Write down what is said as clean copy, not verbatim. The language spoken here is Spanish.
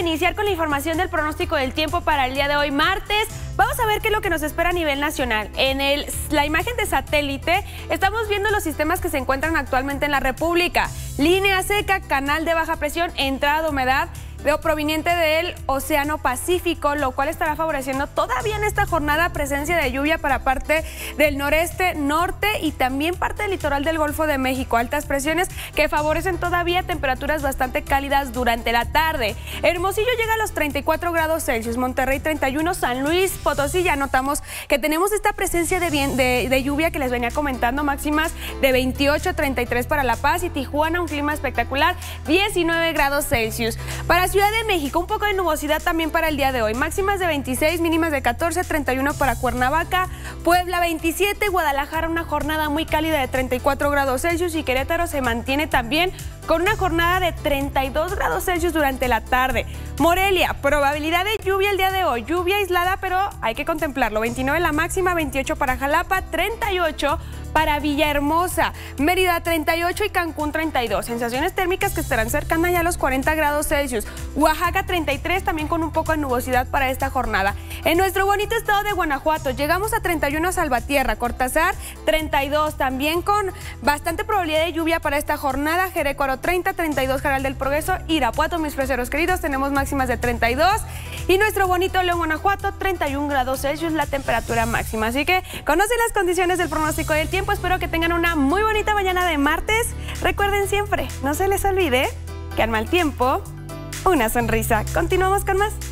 iniciar con la información del pronóstico del tiempo para el día de hoy, martes. Vamos a ver qué es lo que nos espera a nivel nacional. En la imagen de satélite estamos viendo los sistemas que se encuentran actualmente en la República. Línea seca, canal de baja presión, entrada de humedad proveniente del Océano Pacífico, lo cual estará favoreciendo todavía en esta jornada presencia de lluvia para parte del noreste, norte y también parte del litoral del Golfo de México. Altas presiones que favorecen todavía temperaturas bastante cálidas durante la tarde. Hermosillo llega a los 34 grados Celsius, Monterrey 31, San Luis Potosí ya notamos que tenemos esta presencia de lluvia que les venía comentando, máximas de 28, 33 para La Paz y Tijuana, un clima espectacular, 19 grados Celsius. Para Ciudad de México, un poco de nubosidad también para el día de hoy. Máximas de 26, mínimas de 14, 31 para Cuernavaca, Puebla 27, Guadalajara una jornada muy cálida de 34 grados Celsius y Querétaro se mantiene también con una jornada de 32 grados Celsius durante la tarde. Morelia, probabilidad de lluvia el día de hoy, lluvia aislada, pero hay que contemplarlo. 29 la máxima, 28 para Jalapa, 38 para Villahermosa, Mérida 38 y Cancún 32. Sensaciones térmicas que estarán cercanas ya a los 40 grados Celsius. Oaxaca 33 también con un poco de nubosidad para esta jornada. En nuestro bonito estado de Guanajuato llegamos a 31 Salvatierra, Cortázar 32 también con bastante probabilidad de lluvia para esta jornada. Jerecuaro 30, 32 Jaral del Progreso, Irapuato, mis freseros queridos, tenemos máximas de 32 y nuestro bonito León, Guanajuato 31 grados Celsius la temperatura máxima. Así que conocen las condiciones del pronóstico del tiempo. Espero que tengan una muy bonita mañana de martes. Recuerden siempre, no se les olvide que al mal tiempo, una sonrisa. Continuamos con más.